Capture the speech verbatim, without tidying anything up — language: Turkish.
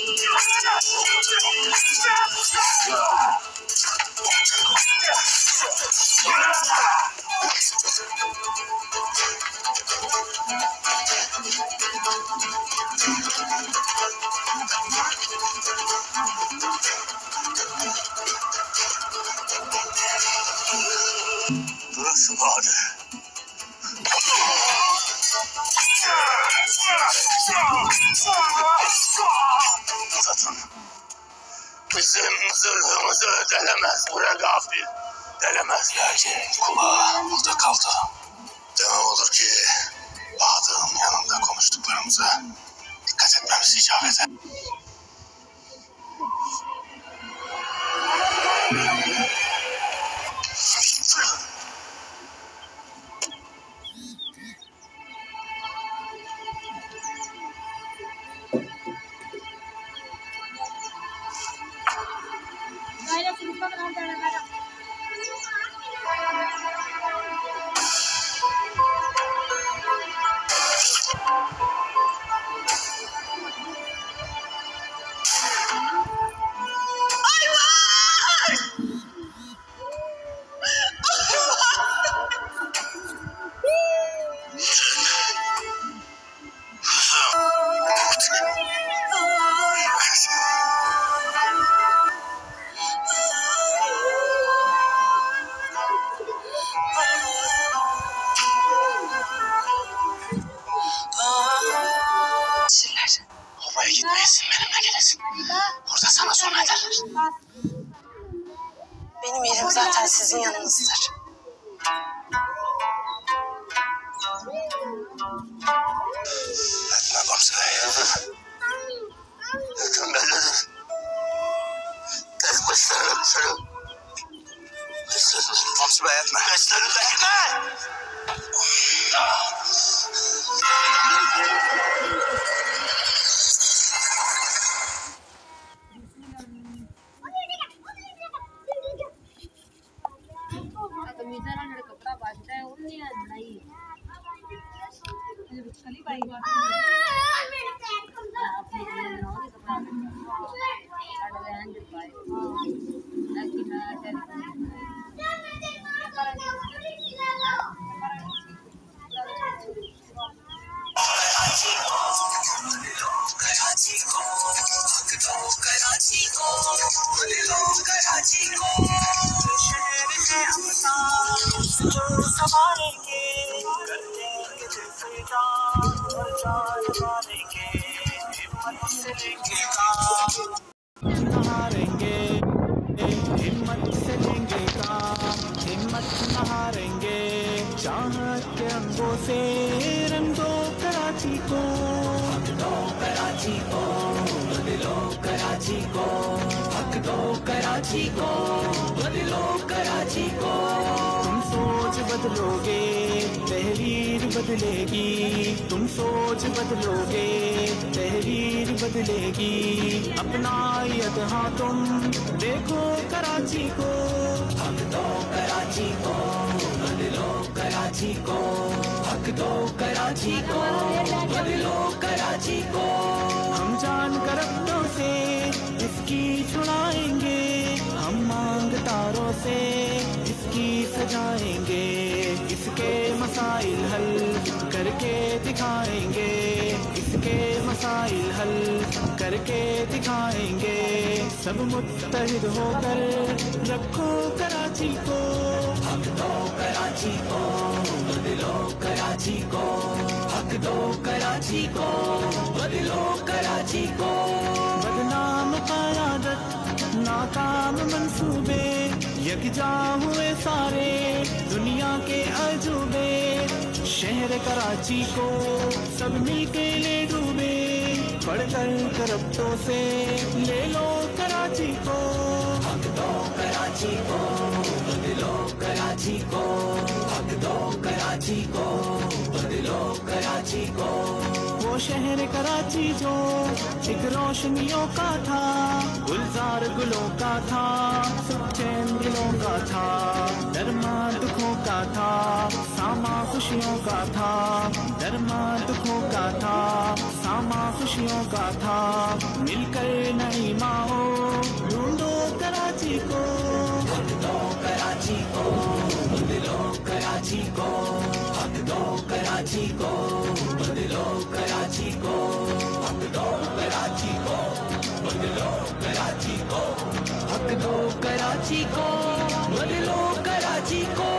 Burası vardı. Satın. Bizim zırhımızı delemez bre gafil. Delemezler ki kulağı burada kaldı. Demem olur ki Bahadır'ın yanında konuştuklarımıza dikkat etmemiz icap eder. Ovaya gitmeyesin, benimle gelesin. Burada sana son ederler. Benim yerim zaten sizin yanınızdır. Etme komiserim. Hüküm bellidir. Tek başlarına düşerim. Komiser bey etme. Beslerindekine! हिम्मत से लेंगे काम, हिम्मत न हारेंगे, चाहत के रंगों से रंगो कराची को, हक दो कराची को, बदलो कराची को, हक दो कराची को, बदलो कराची को। तुम सोच बदलोगे तहरीर बदलेगी, तुम सोच बदलोगे तहरीर बदलेगी, अपनायत हाँ तुम देखो कराची को, हक दो कराची को, बदलो कराची को, हक दो कराची को, बदलो कराची को। हम जान कर अपनों से इसकी छुड़ाएंगे, हम मांग तारों से इसकी सजाएंगे, इसके मसाइल हल करके दिखाएंगे, इसके मसाइल हल करके दिखाएंगे। सब मुत्तहिद होकर रखो कराची को, हक दो कराची को, बदलो कराची को, हक दो कराची को, बदलो कराची को। बदनाम क़यादत नाकाम मंसूबे, यकजा हुए सारे दुनिया के अजूबे, शहर कराची को सब मिल के ले डूबे, पढ़कर करप्टों से ले लो कराची को, हक दो कराची को, बदलो कराची को, हक दो कराची को, बदलो कराची को। वो शहर कराची जो एक रोशनियों का था, गुलजार गुलों का था, सुख चैन दिलों का था, दरमा दुखों का था। सामा खुशियों का था, दरमा दुखों का था, सामा खुशियों का था, मिलकर नई माओ ढूंढो कराची को, हक दो कराची को, बदलो कराची को, हक दो कराची को, बदलो कराची को, हक दो कराची को, बदलो कराची को, हक दो कराची को, बदलो कराची को.